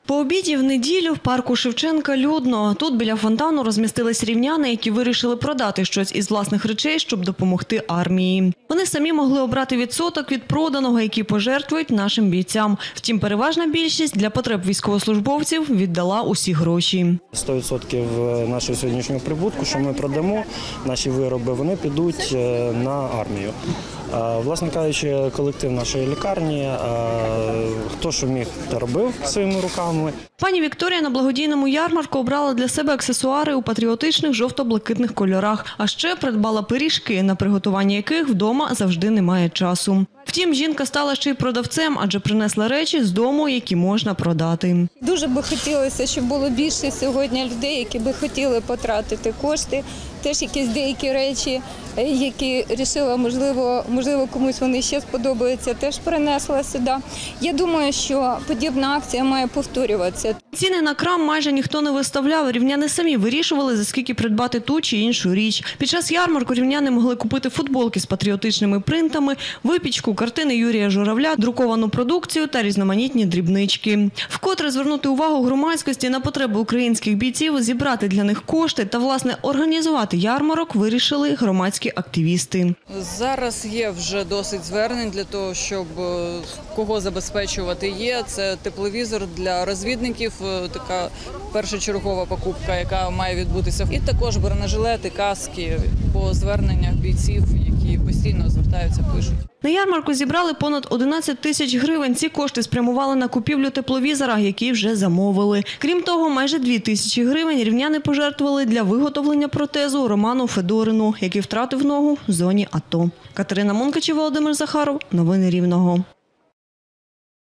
По обіді в неділю в парку Шевченка людно. Тут біля фонтану розмістились рівняни, які вирішили продати щось із власних речей, щоб допомогти армії. Вони самі могли обрати відсоток від проданого, який пожертвують нашим бійцям. Втім, переважна більшість для потреб військовослужбовців віддала усі гроші. 100% нашого сьогоднішнього прибутку, що ми продамо, наші вироби, вони підуть на армію. Власне кажучи, колектив нашої лікарні, хто що міг, те робив своїми руками. Пані Вікторія на благодійному ярмарку обрала для себе аксесуари у патріотичних жовто-блакитних кольорах, а ще придбала пиріжки, на приготування яких вдома завжди немає часу. Втім, жінка стала ще й продавцем, адже принесла речі з дому, які можна продати. Дуже би хотілося, щоб було більше сьогодні людей, які би хотіли потратити кошти. Теж якісь деякі речі, які вирішила, можливо, комусь вони ще сподобаються, теж принесла сюди. Я думаю, що подібна акція має повторюватися. Ціни на крам майже ніхто не виставляв. Рівняни самі вирішували, за скільки придбати ту чи іншу річ. Під час ярмарку рівняни могли купити футболки з патріотичними принтами, випічку, картини Юрія Журавля, друковану продукцію та різноманітні дрібнички. Вкотре звернути увагу громадськості на потреби українських бійців, зібрати для них кошти та, власне, організувати ярмарок вирішили громадські активісти. Зараз є вже досить звернень для того, щоб кого забезпечувати є. Це тепловізор для розвідників, така першочергова покупка, яка має відбутися. І також бронежилети, каски по зверненнях бійців, які постійно звертаються, пишуть. На ярмарку зібрали понад 11 тисяч гривень. Ці кошти спрямували на купівлю тепловізора, який вже замовили. Крім того, майже 2 тисячі гривень рівняни пожертвували для виготовлення протезу Роману Федорину, який втратив ногу в зоні АТО. Катерина Мункач, Володимир Захаров. Новини Рівного.